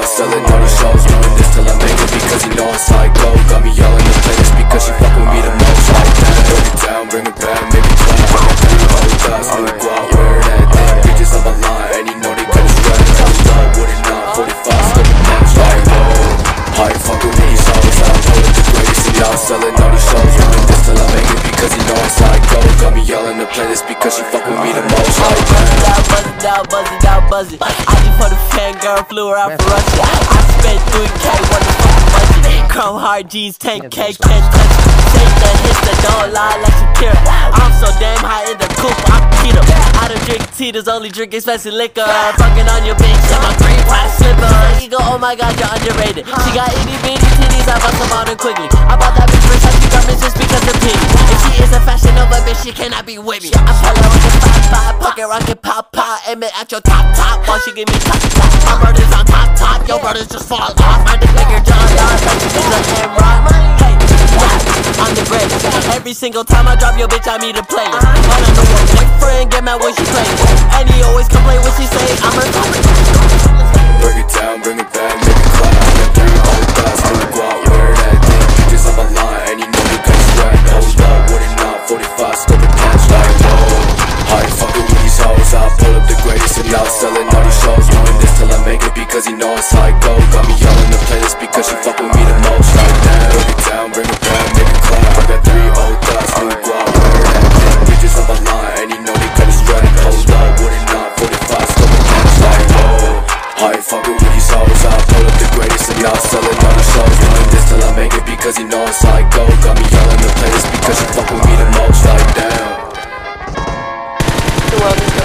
selling all these shows, doing this till I make it because you know I'm psycho. Got me yelling the playlist because she fuck with me the most. Like that, break it down, bring it back, maybe clap. I got 3 old guys, new guap, wear that thing. Bitches on my line, and you know they got us right. Hold up, what it not, 45, still the match. Like, whoa, I ain't fuck with these hoes, I'm one of the greatest. And y'all selling all these shows, doing this till I make it because you know I'm psycho. Got me yelling the playlist because she fuck with me the most. Like that, buzz it out, buzz it out, buzz it. I just for the fangirl, flew her out for Russia. I spent 3K, what the fuck budget? Chrome hard G's, 10K, can't touch it. Shake that, hit that, don't lie like Shakira. I'm so damn high in the coupe, I'm keto. I don't drink Tito's, only drink expensive liquor. Fucking on your bitch, in my green plastic slipper. Ego, oh my god, you're underrated. She got itty bitty titties, I bust them on her quickly. I bought that bitch for sexy garments just because of pity. If she is a Fashion Nova bitch, she cannot be with me. I pull her with the 5-5, pocket rocket, pop, aim it at your top, while she give me top. My brothers on top, your brothers just fall off. My dick make her John Don, like she's a M-Rock. Hey, I'm the greatest. Every single time I drop your bitch, I meet a playlist. And I know her boyfriend get mad when she plays, and he always complain when she say I'm her favorite. Break it down, bring it back, make it clap. I got 3 old guys, new guap, wear that thing. Bitches on my line, and you know they got us right. Hold up, what it not, 45, still the match. Like, whoa, I ain't fucking with these hoes, I pull up the greatest. And y'all selling all these shows, doing this till I make it because you know I'm psycho. Got me yelling the playlist because she fuck with me the most. Like that, break it down, bring it back, make it clap. I got 3 old guys, new guap, wear that thing. Bitches on my line, and you know they got us right. Hold up, what it not, 45, still the match. Like, whoa, I ain't fucking with these hoes, I pull up the greatest. And y'all selling all these shows, doing this till I make it because you know I'm psycho. Got me yelling the playlist because she fuck with me the most. Like, damn. The world is